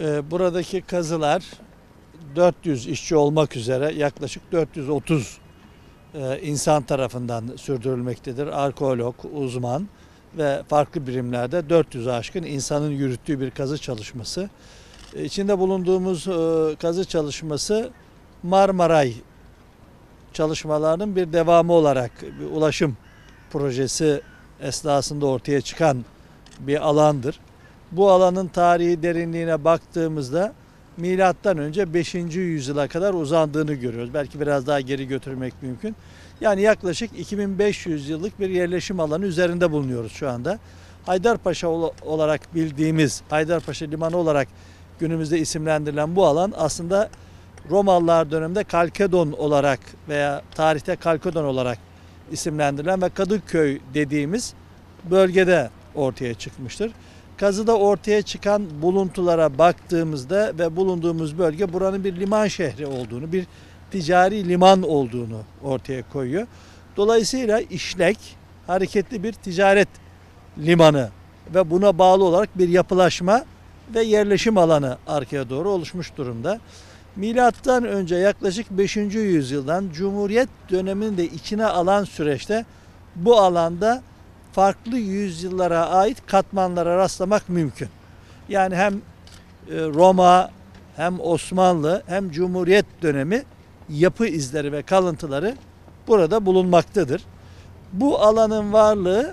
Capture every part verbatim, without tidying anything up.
Ee, buradaki kazılar dört yüz işçi olmak üzere yaklaşık dört yüz otuz e, insan tarafından sürdürülmektedir. Arkeolog, uzman ve farklı birimlerde dört yüze aşkın insanın yürüttüğü bir kazı çalışması. E, içinde bulunduğumuz e, kazı çalışması Marmaray çalışmalarının bir devamı olarak bir ulaşım projesi esnasında ortaya çıkan bir alandır. Bu alanın tarihi derinliğine baktığımızda milattan önce beşinci yüzyıla kadar uzandığını görüyoruz. Belki biraz daha geri götürmek mümkün. Yani yaklaşık iki bin beş yüz yıllık bir yerleşim alanı üzerinde bulunuyoruz şu anda. Haydarpaşa olarak bildiğimiz, Haydarpaşa Limanı olarak günümüzde isimlendirilen bu alan aslında Romalılar döneminde Kalkedon olarak veya tarihte Kalkedon olarak isimlendirilen ve Kadıköy dediğimiz bölgede ortaya çıkmıştır. Kazıda ortaya çıkan buluntulara baktığımızda ve bulunduğumuz bölge buranın bir liman şehri olduğunu, bir ticari liman olduğunu ortaya koyuyor. Dolayısıyla işlek, hareketli bir ticaret limanı ve buna bağlı olarak bir yapılaşma ve yerleşim alanı arkaya doğru oluşmuş durumda. Milattan önce yaklaşık beşinci yüzyıldan Cumhuriyet dönemini de içine alan süreçte bu alanda farklı yüzyıllara ait katmanlara rastlamak mümkün. Yani hem Roma hem Osmanlı hem Cumhuriyet dönemi yapı izleri ve kalıntıları burada bulunmaktadır. Bu alanın varlığı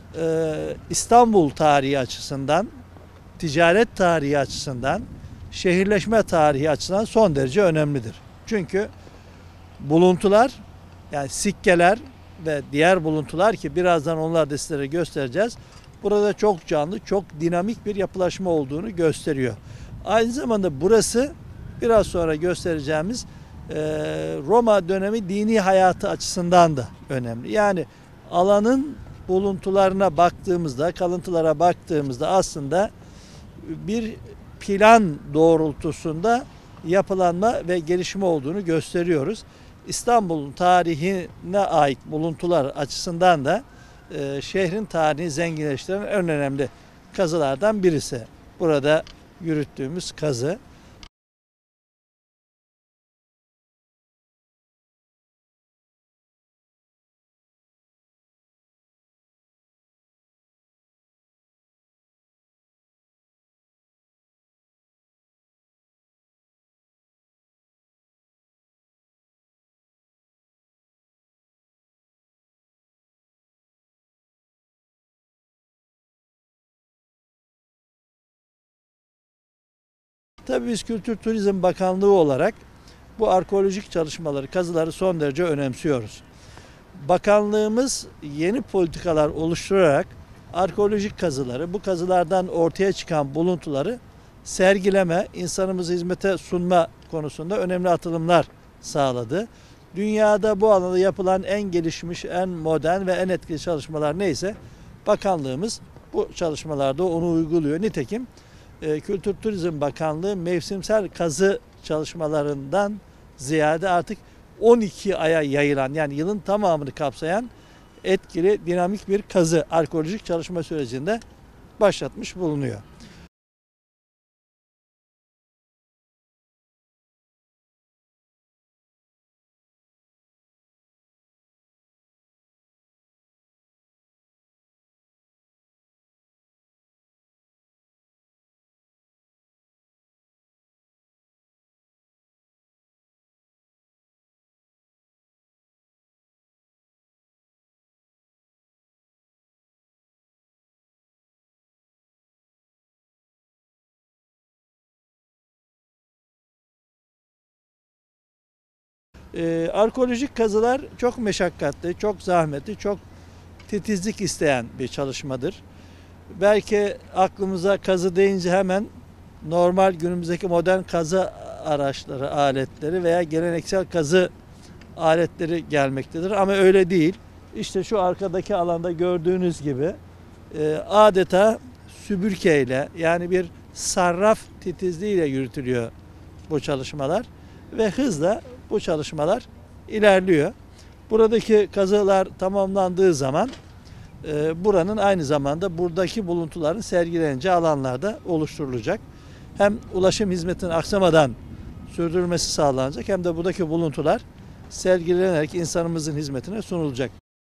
İstanbul tarihi açısından, ticaret tarihi açısından, şehirleşme tarihi açısından son derece önemlidir. Çünkü buluntular, yani sikkeler ve diğer buluntular ki birazdan onları da sizlere göstereceğiz. Burada çok canlı, çok dinamik bir yapılaşma olduğunu gösteriyor. Aynı zamanda burası biraz sonra göstereceğimiz Roma dönemi dini hayatı açısından da önemli. Yani alanın buluntularına baktığımızda, kalıntılara baktığımızda aslında bir plan doğrultusunda yapılanma ve gelişme olduğunu gösteriyoruz. İstanbul'un tarihine ait buluntular açısından da e, şehrin tarihini zenginleştiren en önemli kazılardan birisi. Burada yürüttüğümüz kazı. Tabii biz Kültür Turizm Bakanlığı olarak bu arkeolojik çalışmaları, kazıları son derece önemsiyoruz. Bakanlığımız yeni politikalar oluşturarak arkeolojik kazıları, bu kazılardan ortaya çıkan buluntuları sergileme, insanımıza hizmete sunma konusunda önemli atılımlar sağladı. Dünyada bu alanda yapılan en gelişmiş, en modern ve en etkili çalışmalar neyse bakanlığımız bu çalışmalarda onu uyguluyor. Nitekim Kültür Turizm Bakanlığı mevsimsel kazı çalışmalarından ziyade artık on iki aya yayılan, yani yılın tamamını kapsayan etkili, dinamik bir kazı arkeolojik çalışma sürecinde başlatmış bulunuyor. Ee, arkeolojik kazılar çok meşakkatli, çok zahmetli, çok titizlik isteyen bir çalışmadır. Belki aklımıza kazı deyince hemen normal günümüzdeki modern kazı araçları, aletleri veya geleneksel kazı aletleri gelmektedir. Ama öyle değil. İşte şu arkadaki alanda gördüğünüz gibi e, adeta süpürgeyle, yani bir sarraf titizliğiyle yürütülüyor bu çalışmalar ve hızla bu çalışmalar ilerliyor. Buradaki kazılar tamamlandığı zaman e, buranın aynı zamanda buradaki buluntuların sergileneceği alanlarda oluşturulacak. hem ulaşım hizmetinin aksamadan sürdürülmesi sağlanacak hem de buradaki buluntular sergilenerek insanımızın hizmetine sunulacak.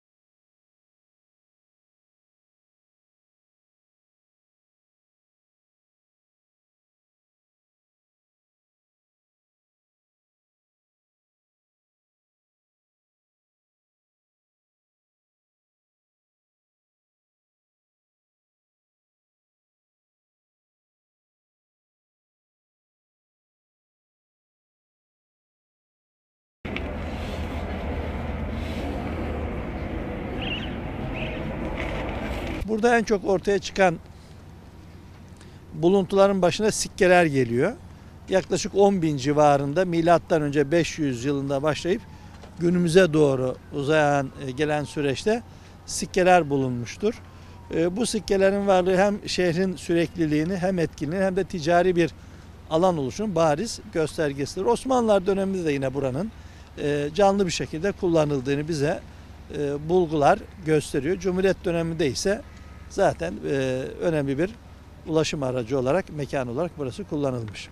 Burada en çok ortaya çıkan buluntuların başına sikkeler geliyor. Yaklaşık on bin civarında milattan önce beş yüz yılında başlayıp günümüze doğru uzayan gelen süreçte sikkeler bulunmuştur. Bu sikkelerin varlığı hem şehrin sürekliliğini hem etkinliğini hem de ticari bir alan oluşun bariz göstergesidir. Osmanlılar döneminde de yine buranın canlı bir şekilde kullanıldığını bize bulgular gösteriyor. Cumhuriyet döneminde ise zaten önemli bir ulaşım aracı olarak, mekan olarak burası kullanılmış.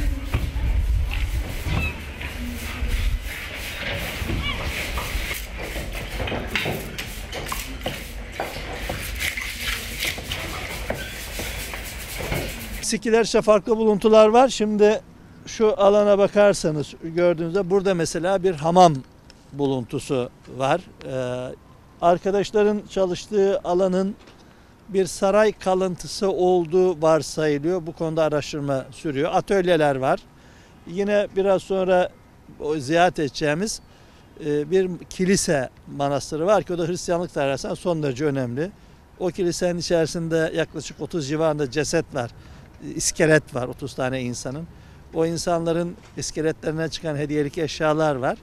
Sikkiler ise farklı buluntular var. Şimdi şu alana bakarsanız gördüğünüzde burada mesela bir hamam buluntusu var. Ee, arkadaşların çalıştığı alanın bir saray kalıntısı olduğu varsayılıyor. Bu konuda araştırma sürüyor. Atölyeler var. Yine biraz sonra ziyaret edeceğimiz bir kilise manastırı var ki o da Hristiyanlık tarihinden son derece önemli. O kilisenin içerisinde yaklaşık otuz civarında ceset var. İskelet var, otuz tane insanın. O insanların iskeletlerine çıkan hediyelik eşyalar var.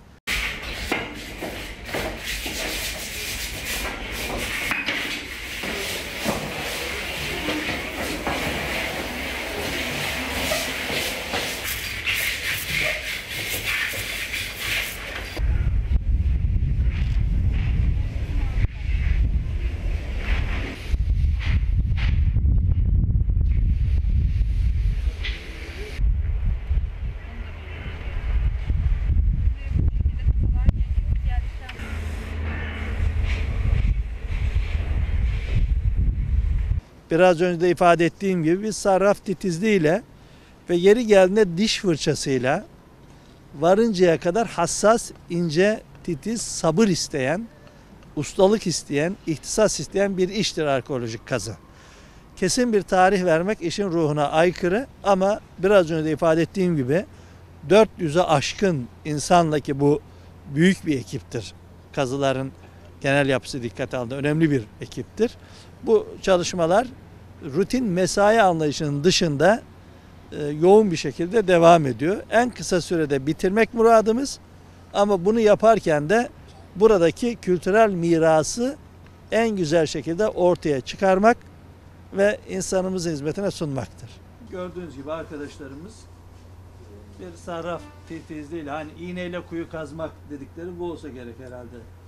Biraz önce de ifade ettiğim gibi bir sarraf titizliğiyle ve yeri geldiğinde diş fırçasıyla varıncaya kadar hassas, ince, titiz, sabır isteyen, ustalık isteyen, ihtisas isteyen bir iştir arkeolojik kazı. Kesin bir tarih vermek işin ruhuna aykırı ama biraz önce de ifade ettiğim gibi dört yüze aşkın insanla ki bu büyük bir ekiptir. Kazıların genel yapısı dikkate alındığı önemli bir ekiptir. Bu çalışmalar rutin mesai anlayışının dışında e, yoğun bir şekilde devam ediyor. En kısa sürede bitirmek muradımız ama bunu yaparken de buradaki kültürel mirası en güzel şekilde ortaya çıkarmak ve insanımızın hizmetine sunmaktır. Gördüğünüz gibi arkadaşlarımız bir sarraf titizliğiyle hani iğneyle kuyu kazmak dedikleri bu olsa gerek herhalde.